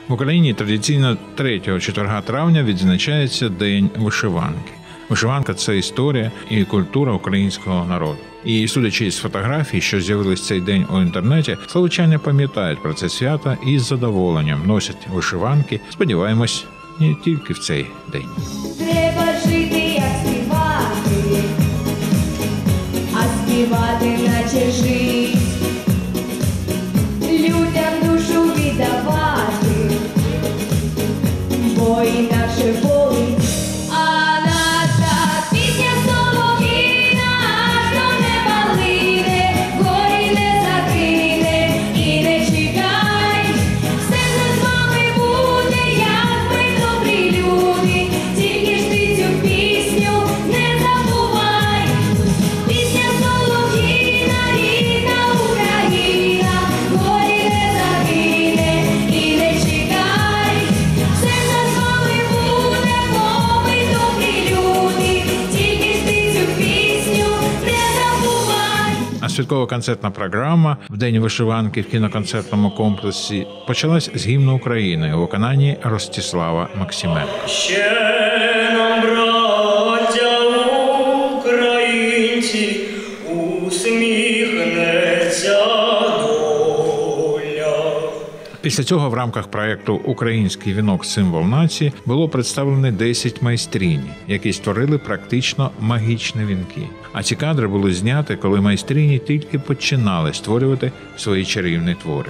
В Україні традиційно 3 четверга травня відзначається День вишиванки. Вишиванка – це історія і культура українського народу. І судячи з фотографій, що з'явились цей день у інтернеті, словичани пам'ятають про це свято і з задоволенням носять вишиванки, сподіваємось, не тільки в цей день. Треба жити, як співати, а співати наче жить, людям душу віддавати, бо інакше болить. А наша пісня солов'їна аж до неба лине, горі не закине і не чекай. Все з вами буде, як ми добрі люди, тільки ж ти цю пісню не забувай. Пісня солов'їна, рідна Україна, горі не закине і не чекай. Все з вами буде, бо ми добрі люди, тільки ж ти цю пісню не забувай. А святкова концертна програма в День вишиванки в кіноконцертному комплексі почалась з гімну України у виконанні Ростислава Максименка. Ще нам, браття українці, усміхнеться доля. Після цього в рамках проєкту «Український вінок – символ нації» було представлено 10 майстрінь, які створили практично магічні вінки. А ці кадри були зняті, коли майстрині тільки починали створювати свої чарівні твори.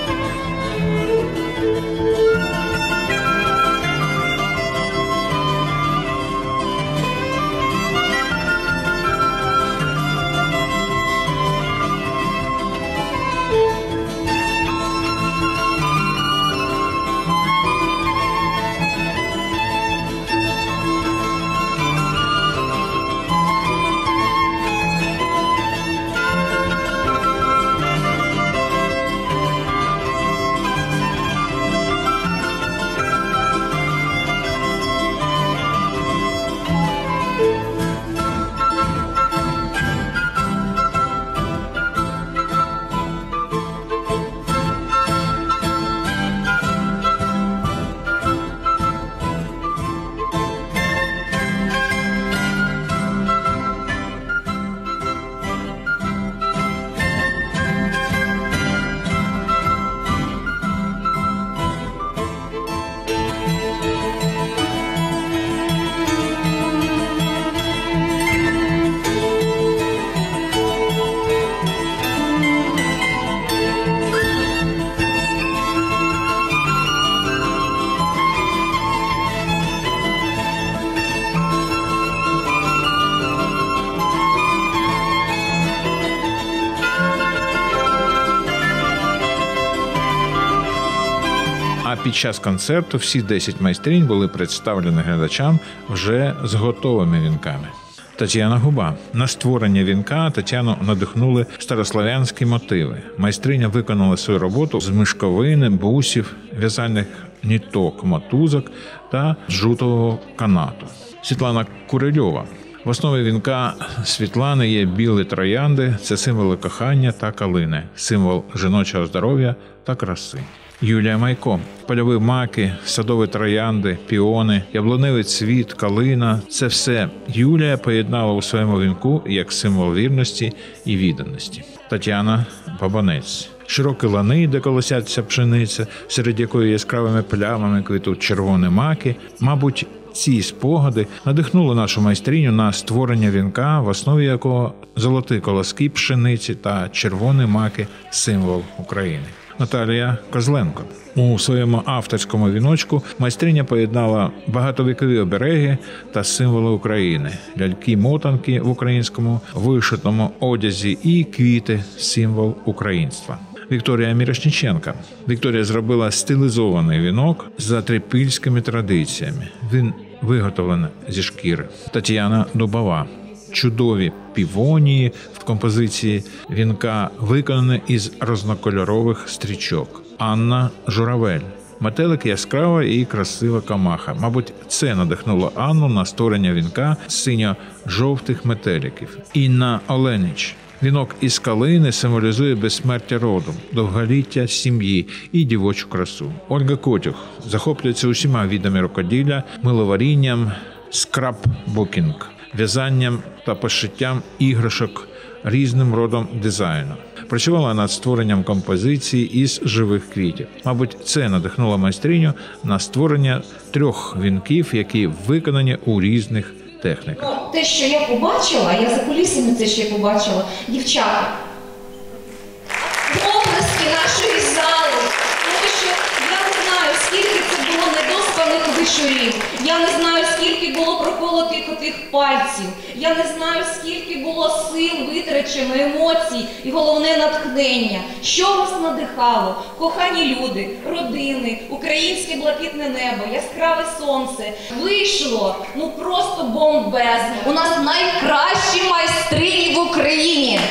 А під час концерту всі 10 майстринь були представлені глядачам вже з готовими вінками. Тетяна Губа. На створення вінка Тетяну надихнули старослов'янські мотиви. Майстриня виконала свою роботу з мишковини, бусів, в'язальних ниток, мотузок та джутового канату. Світлана Курильова. В основі вінка Світлани є білі троянди – це символи кохання та калини, символ жіночого здоров'я та краси. Юлія Майко. Польові маки, садові троянди, піони, яблуневий цвіт, калина – це все Юлія поєднала у своєму вінку як символ вірності і відданості. Тетяна Бабанець. Широкі лани, де колосяться пшениця, серед якої яскравими плямами квітуть червоні маки. Мабуть, ці спогади надихнули нашу майстриню на створення вінка, в основі якого золоті колоски пшениці та червоні маки – символ України. Наталія Козленко. У своєму авторському віночку майстриня поєднала багатовікові обереги та символи України, ляльки-мотанки в українському вишитому одязі і квіти – символ українства. Вікторія Мірошніченка. Вікторія зробила стилізований вінок за трипільськими традиціями. Він виготовлений зі шкіри. Тетяна Дубова. Чудові півонії в композиції вінка виконані із різнокольорових стрічок. Анна Журавель. Метелик яскрава і красива камаха. Мабуть, це надихнуло Анну на створення вінка з синьо-жовтих метеликів. Інна Оленич. Вінок із калини символізує безсмертя роду, довголіття сім'ї і дівочу красу. Ольга Котюх захоплюється усіма видами рукоділля, миловарінням, скрапбукінг, в'язанням та пошиттям іграшок різним родом дизайну. Працювала над створенням композиції із живих квітів. Мабуть, це надихнуло майстриню на створення 3 вінків, які виконані у різних техніках. Те, що я побачила, я за кулісами це ще побачила, дівчата, обласки нашої зали, тому що я не знаю, скільки це було недоспаних вечорів, я не знаю, скільки було проколотих отих пальців, я не знаю, скільки було сил витрачено, емоцій і головне натхнення. Що вас надихало? Кохані люди, родини, українське блакитне небо, яскраве сонце. Вийшло, ну просто бомбезно. У нас найкращі майстрині в Україні.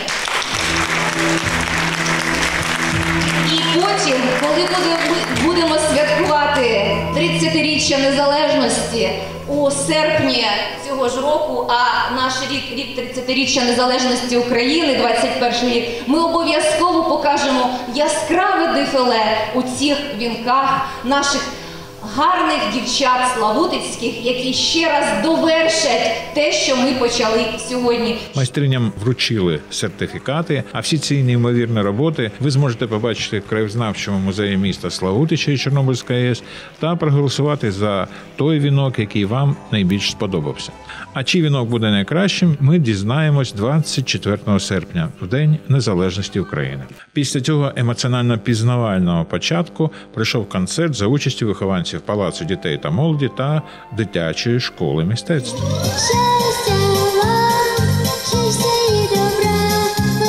І потім, коли будемо святкувати 30-річчя незалежності у серпні цього ж року, а наш рік 30-річчя незалежності України, 21 рік, ми обов'язково покажемо яскраве дефіле у цих вінках наших гарних дівчат славутицьких, які ще раз довершать те, що ми почали сьогодні. Майстриням вручили сертифікати, а всі ці неймовірні роботи ви зможете побачити в краєзнавчому музеї міста Славутича і Чорнобильської АЕС та проголосувати за той вінок, який вам найбільш сподобався. А чий вінок буде найкращим, ми дізнаємось 24 серпня, в День Незалежності України. Після цього емоціонально-пізнавального початку прийшов концерт за участю вихованців Палацу дітей та молоді та дитячої школи мистецтв. Щастя вам, щастя і добра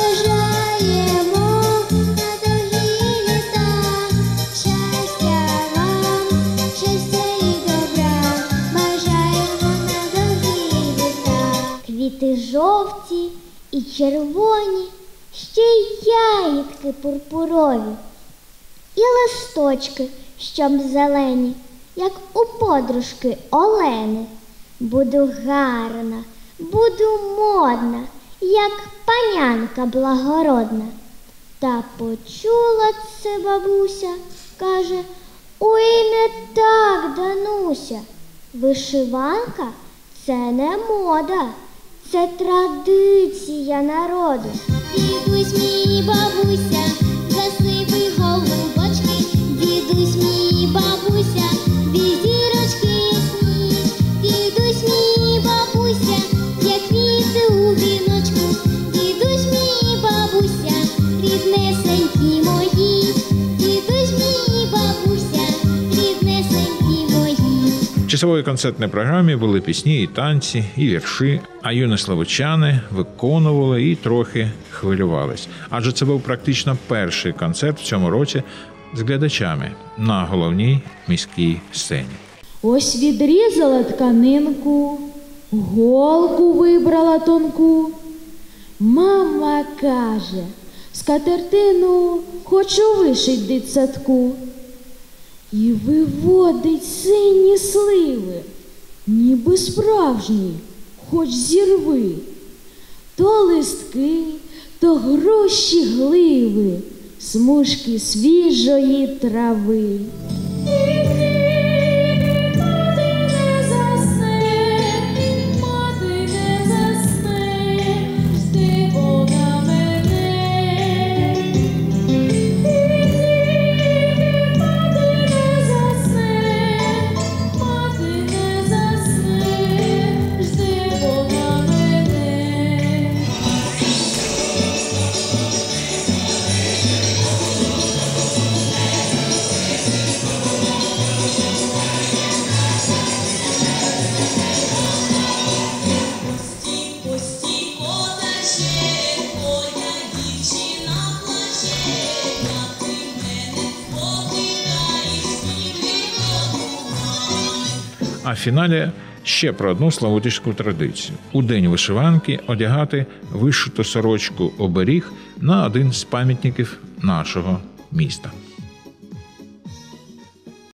бажаємо на довгі літа. Щастя вам, щастя і добра бажаємо на довгі літа. Квіти жовті і червоні, ще й ягідки пурпурові, і листочки, щоб зелені, як у подружки Олени. Буду гарна, буду модна, як панянка благородна. Та почула це бабуся, каже: ой, не так, Дануся, вишиванка – це не мода, це традиція народу. Дідусь мій, бабуся, засипи голубочки, дідусь мій, бабуся, дві зірочки ясні, дідусь мій, бабуся, як квіти у віночку, дідусь мій, бабуся, ріднесенькі мої, дідусь мій, бабуся, ріднесенькі мої. В часовій концертній програмі були пісні і танці, і вірші, а юні славутчани виконували і трохи хвилювались. Адже це був практично перший концерт в цьому році з глядачами на головній міській сцені. Ось відрізала тканинку, голку вибрала тонку. Мама каже: скатертину хочу вишить дитсадку. І виводить сині сливи, ніби справжні, хоч зірви. То листки, то груші гливи, смужки свіжої трави. А в фіналі ще про одну славутичську традицію. У день вишиванки одягати вишиту сорочку оберіг на один з пам'ятників нашого міста.